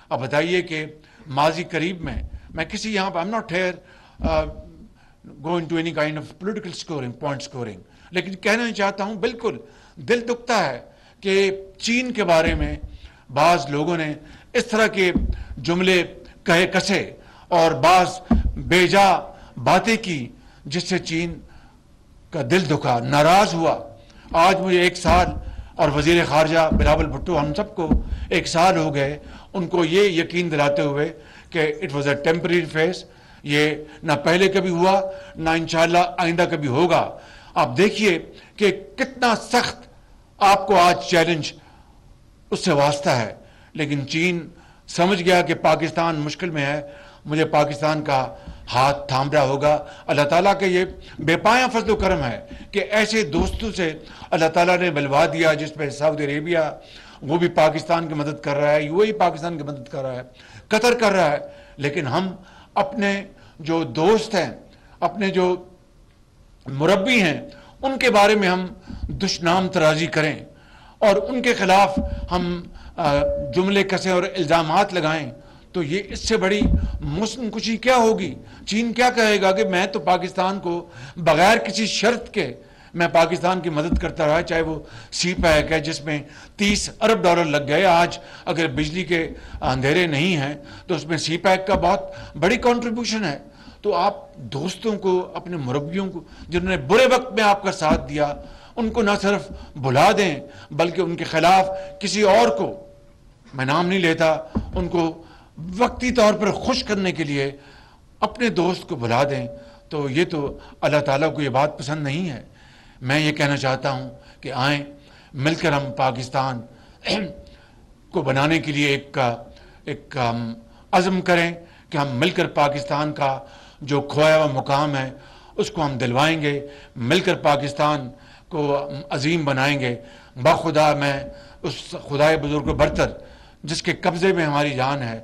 اب بتائیے کہ ماضی قریب میں کسی یہاں پہ I'm not here go into any kind of political scoring, point scoring, لیکن کہنا چاہتا ہوں بالکل دل دکھتا ہے کہ چین کے بارے میں بعض لوگوں نے اس طرح کے جملے کہے کسے اور بعض بیجا باتیں کی جس سے چین کا دل دکھا، ناراض ہوا. آج مجھے 1 سال اور وزیر خارجہ بلاول بھٹو ہم سب کو 1 سال ہو گئے ان کو یہ یقین دلاتے ہوئے کہ it was a temporary phase, یہ نہ پہلے کبھی ہوا نہ انشاءاللہ آئندہ کبھی ہوگا. آپ دیکھیے کہ کتنا سخت آپ کو آج چیلنج اس سے واسطہ ہے، لیکن چین سمجھ گیا کہ پاکستان مشکل میں ہے، مجھے پاکستان کا ہاتھ تھام رہا ہوگا. اللہ تعالیٰ کے یہ بے پایاں فضل و کرم ہے کہ ایسے دوستوں سے اللہ تعالیٰ نے ملوا دیا، جس پہ سعودی عربیہ وہ بھی پاکستان کی مدد کر رہا ہے، UAE پاکستان کی مدد کر رہا ہے، قطر کر رہا ہے. لیکن ہم اپنے جو دوست ہیں، اپنے جو مربی ہیں، ان کے بارے میں ہم دشنام ترازی کریں اور ان کے خلاف ہم جملے کسیں اور الزامات لگائیں تو یہ اس سے بڑی مسلم کشی کیا ہوگی؟ چین کیا کہے گا کہ میں تو پاکستان کو بغیر کسی شرط کے میں پاکستان کی مدد کرتا رہا، چاہے وہ سی پیک ہے جس میں $30 ارب لگ گئے. آج اگر بجلی کے اندھیرے نہیں ہیں تو اس میں سی پیک کا بہت بڑی کنٹریبیوشن ہے. تو آپ دوستوں کو، اپنے مربیوں کو جنہوں نے برے وقت میں آپ کا ساتھ دیا، ان کو نہ صرف بھلا دیں بلکہ ان کے خلاف کسی اور کو، میں نام نہیں لیتا، ان کو وقتی طور پر خوش کرنے کے لیے اپنے دوست کو بھلا دیں. تو یہ تو اللہ تعالیٰ کو یہ بات پسند نہیں ہے. میں یہ کہنا چاہتا ہوں کہ آئیں مل کر ہم پاکستان کو بنانے کے لیے ایک عزم کریں کہ ہم مل کر پاکستان کا جو کھویا ہوا مقام ہے اس کو ہم دلوائیں گے، مل کر پاکستان کو عظیم بنائیں گے. بخدا میں اس خدائے بزرگ برتر جس کے قبضے میں ہماری جان ہے،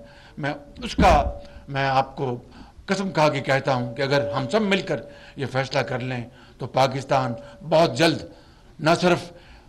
میں آپ کو قسم کھا کے کہتا ہوں کہ اگر ہم سب مل کر یہ فیصلہ کر لیں تو پاکستان بہت جلد نہ صرف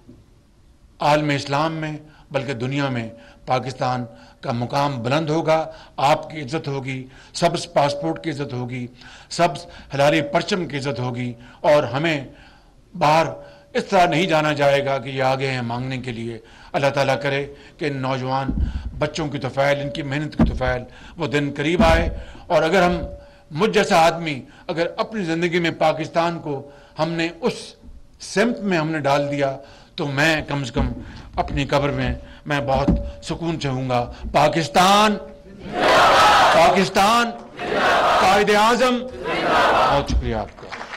عالم اسلام میں بلکہ دنیا میں پاکستان کا مقام بلند ہوگا. آپ کی عزت ہوگی، سبز پاسپورٹ کی عزت ہوگی، سبز ہلالی پرچم کی عزت ہوگی، اور ہمیں باہر اس طرح نہیں جانا جائے گا کہ یہ آگے ہیں مانگنے کے لیے. اللہ تعالیٰ کرے کہ ان نوجوان بچوں کی طفیل، ان کی محنت کی طفیل وہ دن قریب آئے. اور اگر ہم، مجھ جیسا آدمی اگر اپنی زندگی میں پاکستان کو ہم نے اس سمت میں ہم نے ڈال دیا تو میں کم سے کم اپنی قبر میں بہت سکون چاہوں گا. پاکستان قائد اعظم. بہت شکریہ آپ کا.